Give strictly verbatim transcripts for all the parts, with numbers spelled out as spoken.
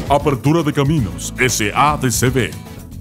Apertura de Caminos S A D C B.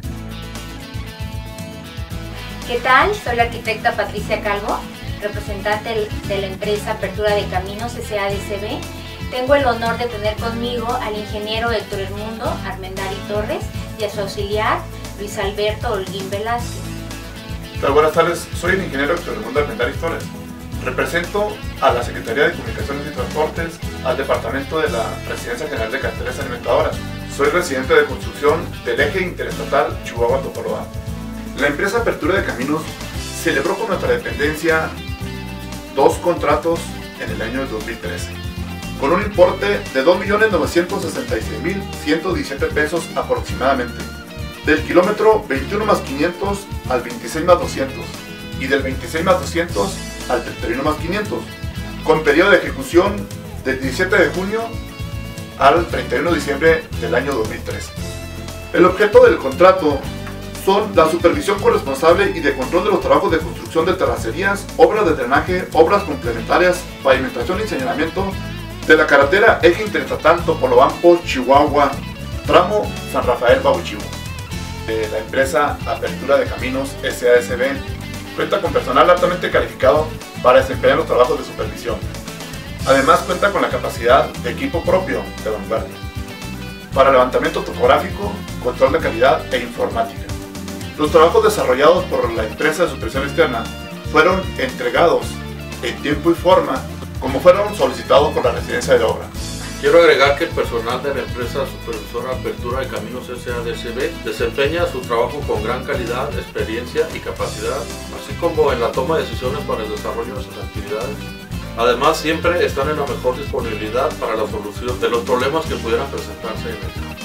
¿Qué tal? Soy la arquitecta Patricia Calvo, representante de la empresa Apertura de Caminos S A D C B. Tengo el honor de tener conmigo al ingeniero Héctor Edmundo Armendari Torres y a su auxiliar Luis Alberto Holguín Velázquez. Buenas tardes, soy el ingeniero Héctor Edmundo Armendari Torres. Represento a la Secretaría de Comunicaciones y Transportes, al Departamento de la Presidencia General de Carteras Alimentadoras. Soy residente de construcción del eje interestatal Chihuahua-Topolobampo. La empresa Apertura de Caminos celebró con nuestra dependencia dos contratos en el año dos mil trece, con un importe de dos millones novecientos sesenta y seis mil ciento diecisiete pesos aproximadamente, del kilómetro veintiuno más quinientos al veintiséis más doscientos y del veintiséis más doscientos al treinta y uno más quinientos, con periodo de ejecución del diecisiete de junio al treinta y uno de diciembre del año dos mil trece. El objeto del contrato son la supervisión corresponsable y de control de los trabajos de construcción de terracerías, obras de drenaje, obras complementarias, pavimentación y señalamiento de la carretera eje interestatal Topolobampo, Chihuahua, tramo San Rafael Babuchivo. De la empresa Apertura de Caminos S A D C B cuenta con personal altamente calificado para desempeñar los trabajos de supervisión. Además cuenta con la capacidad de equipo propio de vanguardia para levantamiento topográfico, control de calidad e informática. Los trabajos desarrollados por la empresa de supervisión externa fueron entregados en tiempo y forma como fueron solicitados por la residencia de obra. Quiero agregar que el personal de la empresa supervisora Apertura de Caminos S A D C B desempeña su trabajo con gran calidad, experiencia y capacidad, así como en la toma de decisiones para el desarrollo de sus actividades. Además, siempre están en la mejor disponibilidad para la solución de los problemas que pudieran presentarse en el campo.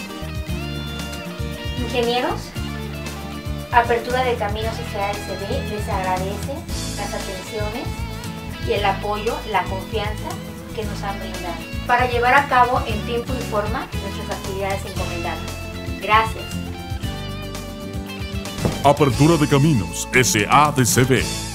Ingenieros, Apertura de Caminos S A D C B les agradece las atenciones y el apoyo, la confianza que nos han brindado para llevar a cabo en tiempo y forma nuestras actividades encomendadas. Gracias. Apertura de Caminos S A D C B.